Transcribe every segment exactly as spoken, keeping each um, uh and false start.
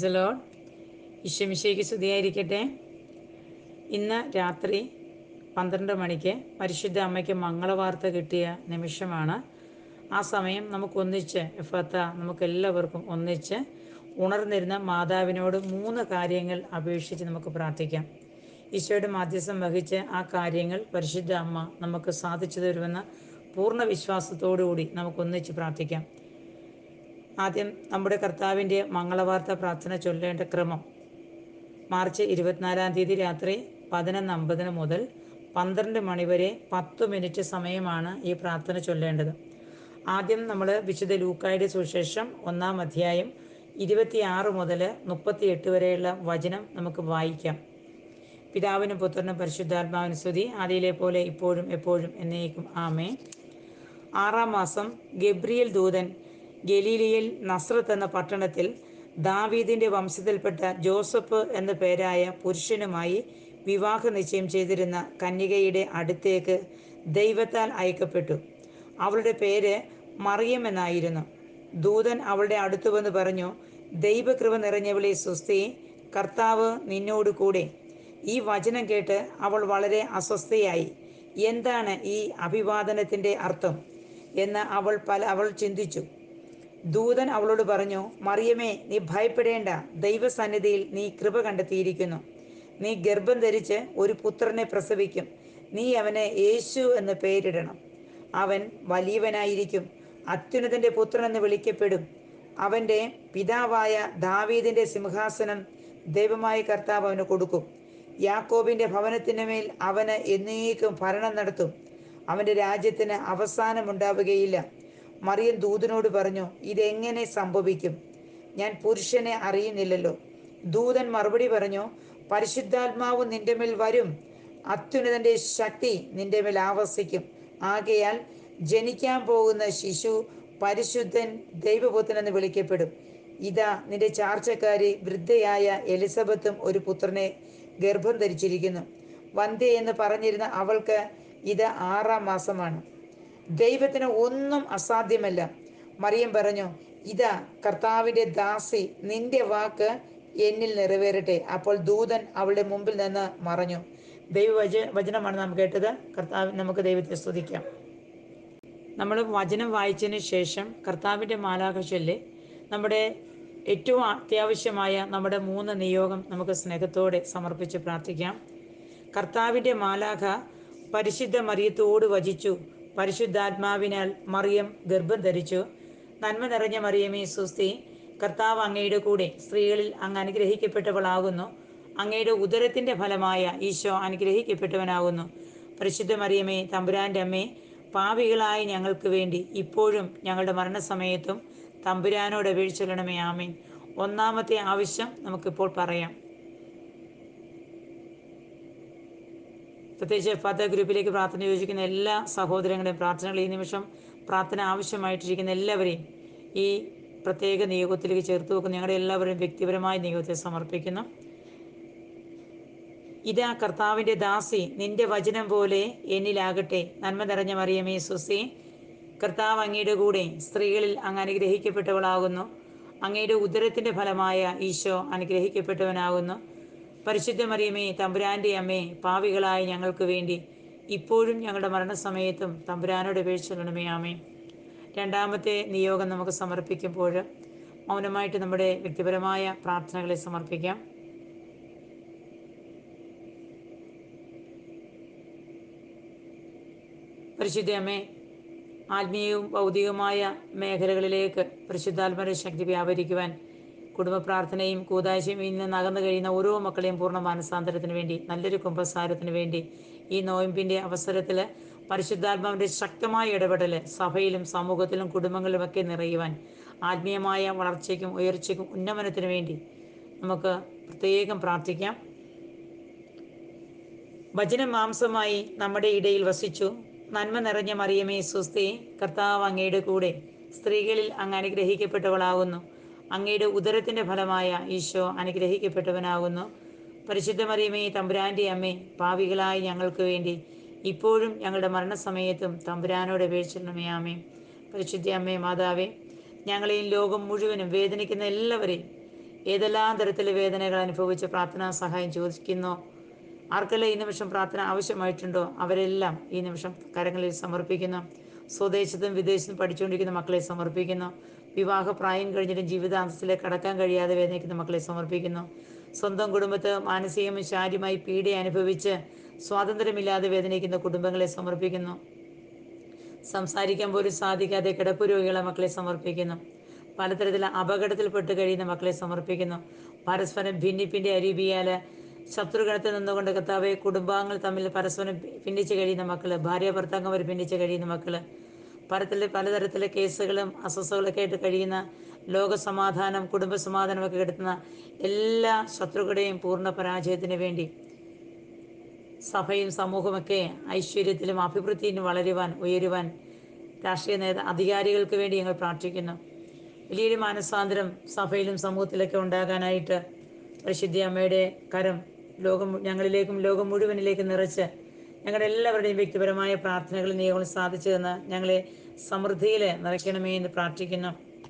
Praise the Lord. ഈശോമിശിഹായ്ക്ക് സ്തുതിയായിരിക്കട്ടെ. ഇന്ന് രാത്രി പന്ത്രണ്ട് മണിക്ക് പരിശുദ്ധ അമ്മയ്ക്ക് മംഗളവാർത്ത കിട്ടിയ നിമിഷമാണ്. ആ സമയം നമുക്കൊന്നിച്ച് എഫത്ത നമുക്കെല്ലാവർക്കും ഒന്നിച്ച് ഉണർന്നിരുന്ന മാതാവിനോട് മൂന്ന് കാര്യങ്ങൾ അപേക്ഷിച്ച് നമുക്ക് പ്രാർത്ഥിക്കാം. ഈശോയുടെ മാധ്യസ്ഥം വഹിച്ച് ആ കാര്യങ്ങൾ പരിശുദ്ധ അമ്മ നമുക്ക് സാധിച്ചു തരുമെന്ന പൂർണ്ണ വിശ്വാസത്തോടുകൂടി നമുക്കൊന്നിച്ച് പ്രാർത്ഥിക്കാം. ആദ്യം നമ്മുടെ കർത്താവിൻ്റെ മംഗളവാർത്ത പ്രാർത്ഥന ചൊല്ലേണ്ട ക്രമം: മാർച്ച് ഇരുപത്തിനാലാം തീയതി രാത്രി പതിനൊന്ന് അമ്പതിന് മുതൽ പന്ത്രണ്ട് മണിവരെ പത്ത് മിനിറ്റ് സമയമാണ് ഈ പ്രാർത്ഥന ചൊല്ലേണ്ടത്. ആദ്യം നമ്മൾ വിശുദ്ധ ലൂക്കായുടെ സുവിശേഷം ഒന്നാം അധ്യായം ഇരുപത്തിയാറ് മുതൽ മുപ്പത്തിയെട്ട് വരെയുള്ള വചനം നമുക്ക് വായിക്കാം. പിതാവിനും പുത്രനും പരിശുദ്ധാത്മാവിനും സ്തുതി, ആദിയിലെ പോലെ ഇപ്പോഴും എപ്പോഴും എന്നേക്കും ആമേൻ. ആറാം മാസം ഗബ്രിയേൽ ദൂതൻ ഗലീലയിൽ നസ്രത്ത് എന്ന പട്ടണത്തിൽ ദാവീദിന്റെ വംശത്തിൽപ്പെട്ട ജോസഫ് എന്ന പേരായ പുരുഷനുമായി വിവാഹ നിശ്ചയം ചെയ്തിരുന്ന കന്യകയുടെ അടുത്തേക്ക് ദൈവത്താൽ അയക്കപ്പെട്ടു. അവളുടെ പേര് മറിയം എന്നായിരുന്നു. ദൂതൻ അവളുടെ അടുത്തു വന്ന് പറഞ്ഞു, ദൈവകൃപ നിറഞ്ഞവളെ സ്വസ്തി, കർത്താവ് നിന്നോട് കൂടെ. ഈ വചനം കേട്ട് അവൾ വളരെ അസ്വസ്ഥയായി. എന്താണ് ഈ അഭിവാദനത്തിൻ്റെ അർത്ഥം എന്ന് അവൾ പല അവൾ ചിന്തിച്ചു. ദൂതൻ അവളോട് പറഞ്ഞു, മറിയമേ, നീ ഭയപ്പെടേണ്ട. ദൈവസന്നിധിയിൽ നീ കൃപ കണ്ടെത്തിയിരിക്കുന്നു. നീ ഗർഭം ധരിച്ച് ഒരു പുത്രനെ പ്രസവിക്കും. നീ അവന് യേശു എന്ന് പേരിടണം. അവൻ വലിയവനായിരിക്കും, അത്യുന്നതന്റെ പുത്രൻ എന്ന് വിളിക്കപ്പെടും. അവൻ്റെ പിതാവായ ദാവീദിന്റെ സിംഹാസനം ദൈവമായ കർത്താവ് അവന് കൊടുക്കും. യാക്കോബിന്റെ ഭവനത്തിന് മേൽ അവന് എന്നേക്കും ഭരണം നടത്തും. അവൻ്റെ രാജ്യത്തിന് അവസാനമുണ്ടാവുകയില്ല. മറിയം ദൂതനോട് പറഞ്ഞു, ഇതെങ്ങനെ സംഭവിക്കും? ഞാൻ പുരുഷനെ അറിയുന്നില്ലല്ലോ. ദൂതൻ മറുപടി പറഞ്ഞു, പരിശുദ്ധാത്മാവ് നിന്റെ മേൽ വരും, അത്യുന്നതന്റെ ശക്തി നിന്റെ മേൽ ആവസിക്കും. ആകയാൽ ജനിക്കാൻ പോകുന്ന ശിശു പരിശുദ്ധൻ ദൈവപുത്രൻ എന്ന് വിളിക്കപ്പെടും. ഇതാ, നിന്റെ ചാർച്ചക്കാരി വൃദ്ധയായ എലിസബത്തും ഒരു പുത്രനെ ഗർഭം ധരിച്ചിരിക്കുന്നു. വന്ധ്യ എന്ന് പറഞ്ഞിരുന്ന അവൾക്ക് ഇത് ആറാം മാസമാണ്. ദൈവത്തിന് ഒന്നും അസാധ്യമല്ല. മറിയം പറഞ്ഞു, ഇതാ കർത്താവിൻ്റെ ദാസി, നിന്റെ വാക്ക് എന്നിൽ നിറവേറട്ടെ. അപ്പോൾ ദൂതൻ അവളുടെ മുമ്പിൽ നിന്ന് മറഞ്ഞു. ദൈവവച വചനമാണ് നാം കേട്ടത്. കർത്താവ് നമുക്ക് ദൈവത്തെ സ്തുതിക്കാം. നമ്മൾ വചനം വായിച്ചതിന് ശേഷം കർത്താവിൻ്റെ മാലാഖ ചൊല്ലി നമ്മുടെ ഏറ്റവും അത്യാവശ്യമായ നമ്മുടെ മൂന്ന് നിയോഗം നമുക്ക് സ്നേഹത്തോടെ സമർപ്പിച്ച് പ്രാർത്ഥിക്കാം. കർത്താവിൻ്റെ മാലാഖ പരിശുദ്ധ മറിയത്തോട് വചിച്ചു. പരിശുദ്ധാത്മാവിനാൽ മറിയം ഗർഭം ധരിച്ചു. നന്മ നിറഞ്ഞ മറിയമേ സ്വസ്തി, കർത്താവ് അങ്ങയുടെ കൂടെ. സ്ത്രീകളിൽ അങ്ങ് അനുഗ്രഹിക്കപ്പെട്ടവളാകുന്നു. അങ്ങയുടെ ഉദരത്തിൻ്റെ ഫലമായ ഈശോ അനുഗ്രഹിക്കപ്പെട്ടവനാകുന്നു. പരിശുദ്ധ മറിയമേ, തമ്പുരാൻ്റെ അമ്മേ, പാപികളായ ഞങ്ങൾക്ക് വേണ്ടി ഇപ്പോഴും ഞങ്ങളുടെ മരണസമയത്തും തമ്പുരാനോട് അപേക്ഷിച്ചൊല്ലണമേ. ആമേൻ. ഒന്നാമത്തെ ആവശ്യം നമുക്കിപ്പോൾ പറയാം. പ്രത്യേകിച്ച് ഫാത്ത ഗ്രൂപ്പിലേക്ക് പ്രാർത്ഥന യോജിക്കുന്ന എല്ലാ സഹോദരങ്ങളെയും, പ്രാർത്ഥനകൾ ഈ നിമിഷം പ്രാർത്ഥന ആവശ്യമായിട്ടിരിക്കുന്ന എല്ലാവരെയും ഈ പ്രത്യേക നിയോഗത്തിലേക്ക് ചേർത്ത് വെക്കുന്ന ഞങ്ങളുടെ എല്ലാവരും വ്യക്തിപരമായ നിയോഗത്തെ സമർപ്പിക്കുന്നു. ഇതാ കർത്താവിൻ്റെ ദാസി, നിന്റെ വചനം പോലെ എന്നിലാകട്ടെ. നന്മ നിറഞ്ഞ മറിയമേ സ്വസ്തി, കർത്താവ് അങ്ങയുടെ കൂടെ. സ്ത്രീകളിൽ അങ്ങ് അനുഗ്രഹിക്കപ്പെട്ടവളാകുന്നു. അങ്ങയുടെ ഉദരത്തിൻ്റെ ഫലമായ ഈശോ അനുഗ്രഹിക്കപ്പെട്ടവനാകുന്നു. പരിശുദ്ധ മറിയമേ, തമ്പുരാൻ്റെ അമ്മേ, പാപികളായ ഞങ്ങൾക്ക് വേണ്ടി ഇപ്പോഴും ഞങ്ങളുടെ മരണസമയത്തും തമ്പുരാനോട് അപേക്ഷിച്ചൊല്ലണമേ. ആമേൻ. രണ്ടാമത്തെ നിയോഗം നമുക്ക് സമർപ്പിക്കുമ്പോൾ മൗനമായിട്ട് നമ്മുടെ വ്യക്തിപരമായ പ്രാർത്ഥനകളെ സമർപ്പിക്കാം. പരിശുദ്ധ അമ്മേ, ആത്മീയവും ഭൗതികവുമായ മേഖലകളിലേക്ക് പരിശുദ്ധാത്മാവിന്റെ ശക്തി വ്യാപരിക്കുവാൻ കുടുംബ പ്രാർത്ഥനയും കൂതാശയും ഇന്ന് നകന്നു കഴിയുന്ന ഓരോ മക്കളെയും പൂർണ്ണ മാനസാന്തരത്തിന് വേണ്ടി, നല്ലൊരു കുമ്പസാരത്തിന് വേണ്ടി ഈ നോയമ്പിൻ്റെ അവസരത്തിൽ പരിശുദ്ധാത്മാവിൻ്റെ ശക്തമായ ഇടപെടൽ സഭയിലും സമൂഹത്തിലും കുടുംബങ്ങളിലുമൊക്കെ നിറയുവാൻ, ആത്മീയമായ വളർച്ചയ്ക്കും ഉയർച്ചയ്ക്കും ഉന്നമനത്തിനു വേണ്ടി നമുക്ക് പ്രത്യേകം പ്രാർത്ഥിക്കാം. വചനം മാംസമായി നമ്മുടെ ഇടയിൽ വസിച്ചു. നന്മ നിറഞ്ഞ മറിയമേ സ്വസ്തി, കർത്താവ് അങ്ങയുടെ കൂടെ. സ്ത്രീകളിൽ അങ്ങ് അനുഗ്രഹിക്കപ്പെട്ടവളാകുന്നു. അങ്ങയുടെ ഉദരത്തിൻ്റെ ഫലമായ ഈശോ അനുഗ്രഹിക്കപ്പെട്ടവനാകുന്നു. പരിശുദ്ധ മറിയമേ, തമ്പുരാൻ്റെ അമ്മേ, പാപികളായ ഞങ്ങൾക്ക് വേണ്ടി ഇപ്പോഴും ഞങ്ങളുടെ മരണസമയത്തും തമ്പുരാനോട് അപേക്ഷിക്കണമേ. ആമേൻ. പരിശുദ്ധ അമ്മേ, മാതാവേ, ഞങ്ങളെയും ലോകം മുഴുവനും വേദനിക്കുന്ന എല്ലാവരെയും ഏതെല്ലാം തരത്തിലെ വേദനകൾ അനുഭവിച്ച് പ്രാർത്ഥനാ സഹായം ചോദിക്കുന്നോ, ആർക്കെല്ലാം ഈ നിമിഷം പ്രാർത്ഥന ആവശ്യമായിട്ടുണ്ടോ അവരെല്ലാം ഈ നിമിഷം കരങ്ങളിൽ സമർപ്പിക്കുന്നു. സ്വദേശത്തും വിദേശത്തും പഠിച്ചുകൊണ്ടിരിക്കുന്ന മക്കളെ സമർപ്പിക്കുന്നു. വിവാഹ പ്രായം കഴിഞ്ഞിട്ടും ജീവിതാന്തസ്സിലേക്ക് കടക്കാൻ കഴിയാതെ വേദനിക്കുന്ന മക്കളെ സമർപ്പിക്കുന്നു. സ്വന്തം കുടുംബത്ത് മാനസികവും ശാരീരികമായി പീഡ അനുഭവിച്ച് സ്വാതന്ത്ര്യമില്ലാതെ വേദനിക്കുന്ന കുടുംബങ്ങളെ സമർപ്പിക്കുന്നു. സംസാരിക്കാൻ പോലും സാധിക്കാതെ കിടപ്പ് രോഗികളെ മക്കളെ സമർപ്പിക്കുന്നു. പലതരത്തിലുള്ള അപകടത്തിൽപ്പെട്ട് കഴിയുന്ന മക്കളെ സമർപ്പിക്കുന്നു. പരസ്പരം ഭിന്നിപ്പിൻ്റെ അരീതിയാൽ ശത്രുഗണത്തിൽ നിന്നുകൊണ്ട് കർത്താവെ കുടുംബാംഗങ്ങൾ തമ്മിൽ പരസ്പരം ഭിന്നിച്ച് കഴിയുന്ന മക്കൾ, ഭാര്യ ഭർത്താക്കന്മാർ ഭിന്നിച്ച് കഴിയുന്ന മക്കൾ, പലതരത്തിലെ പലതരത്തിലെ കേസുകളും അസ്വസ്ഥകളൊക്കെ ആയിട്ട് കഴിയുന്ന, ലോകസമാധാനം കുടുംബസമാധാനമൊക്കെ കെടുത്തുന്ന എല്ലാ ശത്രുക്കളുടെയും പൂർണ്ണ പരാജയത്തിന് വേണ്ടി സഭയും സമൂഹമൊക്കെ ഐശ്വര്യത്തിലും അഭിവൃദ്ധിയിലും വളരുവാൻ ഉയരുവാൻ രാഷ്ട്രീയ നേത അധികാരികൾക്ക് വേണ്ടി ഞങ്ങൾ പ്രാർത്ഥിക്കുന്നു. വലിയൊരു മാനസാന്തരം സഭയിലും സമൂഹത്തിലൊക്കെ ഉണ്ടാകാനായിട്ട് പരിശുദ്ധ അമ്മയുടെ കരം ലോകം ഞങ്ങളിലേക്കും ലോകം മുഴുവനിലേക്കും നിറച്ച് ഞങ്ങളുടെ എല്ലാവരുടെയും വ്യക്തിപരമായ പ്രാർത്ഥനകളും നിയോഗങ്ങളും സാധിച്ചു തന്ന് ഞങ്ങളെ സമൃദ്ധിയിൽ നിറയ്ക്കണമേ എന്ന് പ്രാർത്ഥിക്കുന്നു.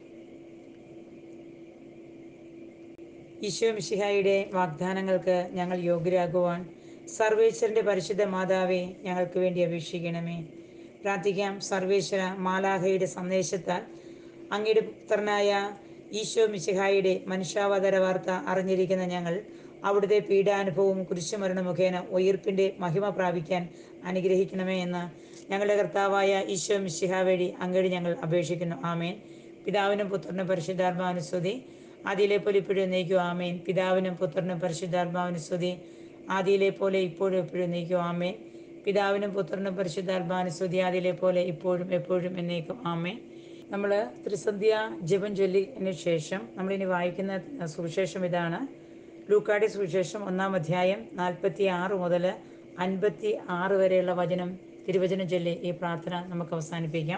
ഈശോ മിശിഹായുടെ വാഗ്ദാനങ്ങൾക്ക് ഞങ്ങൾ യോഗ്യരാകുവാൻ സർവേശ്വരൻ്റെ പരിശുദ്ധ മാതാവെ ഞങ്ങൾക്ക് വേണ്ടി അപേക്ഷിക്കണമേ. പ്രാർത്ഥിക്കാം. സർവേശ്വര മാലാഖയുടെ സന്ദേശത്താൽ അങ്ങയുടെ പുത്രനായ ഈശോ മിശിഹായുടെ മനുഷ്യാവതാര വാർത്ത അറിഞ്ഞിരിക്കുന്ന ഞങ്ങൾ അവിടുത്തെ പീഡാനുഭവവും കുരിശുമരണ മുഖേന ഉയിർപ്പിൻ്റെ മഹിമ പ്രാപിക്കാൻ അനുഗ്രഹിക്കണമേ എന്ന് ഞങ്ങളുടെ കർത്താവായ ഈശോ മിശിഹ വഴി അങ്ങോട്ട് ഞങ്ങൾ അപേക്ഷിക്കുന്നു. ആമേൻ. പിതാവിനും പുത്രനും പരിശുദ്ധാത്മാവിനും സ്തുതി. ആദിയിലെ പോലെ ഇപ്പോഴും നീക്കും. ആമേൻ. പിതാവിനും പുത്രനും പരിശുദ്ധാത്മാവിനും സ്തുതി. ആദിയിലെ പോലെ ഇപ്പോഴും എപ്പോഴും നീക്കും. ആമേൻ. പിതാവിനും പുത്രനും പരിശുദ്ധാത്മാവിനും സ്തുതി. ആദിയിലെ പോലെ ഇപ്പോഴും എപ്പോഴും എന്നേക്കും. ആമേൻ. നമ്മൾ ത്രിസന്ധ്യ ജപം ചൊല്ലിയതിനു ശേഷം നമ്മളിനി വായിക്കുന്ന സുവിശേഷം ഇതാണ്. ലൂക്കായുടെ സുവിശേഷം ഒന്നാം അധ്യായം നാൽപ്പത്തി ആറ് മുതൽ അൻപത്തി ആറ് വരെയുള്ള വചനം തിരുവചനം ചൊല്ലി ഈ പ്രാർത്ഥന നമുക്ക് അവസാനിപ്പിക്കാം.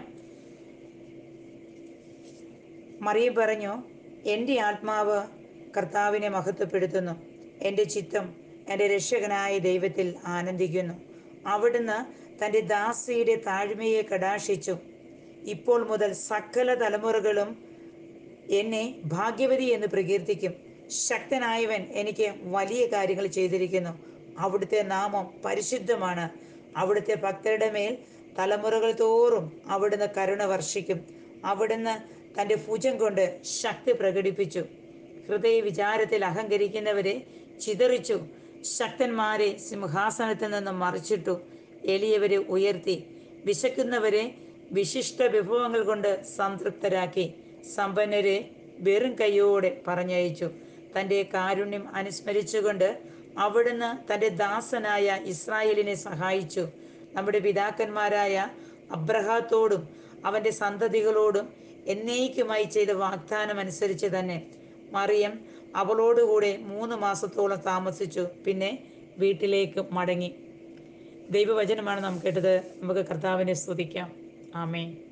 മറിയം പറഞ്ഞു, എൻ്റെ ആത്മാവ് കർത്താവിനെ മഹത്വപ്പെടുത്തുന്നു. എൻ്റെ ചിത്തം എൻ്റെ രക്ഷകനായ ദൈവത്തിൽ ആനന്ദിക്കുന്നു. അവിടുന്ന് തൻ്റെ ദാസിയുടെ താഴ്മയെ കടാക്ഷിച്ചു. ഇപ്പോൾ മുതൽ സകല തലമുറകളും എന്നെ ഭാഗ്യവതി എന്ന് പ്രകീർത്തിക്കും. ശക്തനായവൻ എനിക്ക് വലിയ കാര്യങ്ങൾ ചെയ്തിരിക്കുന്നു. അവിടുത്തെ നാമം പരിശുദ്ധമാണ്. അവിടുത്തെ ഭക്തരുടെ മേൽ തലമുറകൾ തോറും അവിടുന്ന് കരുണ വർഷിക്കും. അവിടുന്ന് തൻ്റെ ഭുജം കൊണ്ട് ശക്തി പ്രകടിപ്പിച്ചു. ഹൃദയ വിചാരത്തിൽ അഹങ്കരിക്കുന്നവരെ ചിതറിച്ചു. ശക്തന്മാരെ സിംഹാസനത്തിൽ നിന്ന് മറിച്ചിട്ടു. എളിയവരെ ഉയർത്തി. വിശക്കുന്നവരെ വിശിഷ്ട വിഭവങ്ങൾ കൊണ്ട് സംതൃപ്തരാക്കി. സമ്പന്നരെ വെറും കൈയോടെ പറഞ്ഞയച്ചു. തൻ്റെ കാരുണ്യം അനുസ്മരിച്ചുകൊണ്ട് അവിടുന്ന് തൻ്റെ ദാസനായ ഇസ്രായേലിനെ സഹായിച്ചു. നമ്മുടെ പിതാക്കന്മാരായ അബ്രഹാത്തോടും അവൻ്റെ സന്തതികളോടും എന്നേക്കുമായി ചെയ്ത വാഗ്ദാനം അനുസരിച്ച് തന്നെ മറിയം അവളോടുകൂടെ മൂന്ന് മാസത്തോളം താമസിച്ചു. പിന്നെ വീട്ടിലേക്ക് മടങ്ങി. ദൈവവചനമാണ് നാം കേട്ടത്. നമുക്ക് കർത്താവിനെ സ്തുതിക്കാം. ആമേൻ.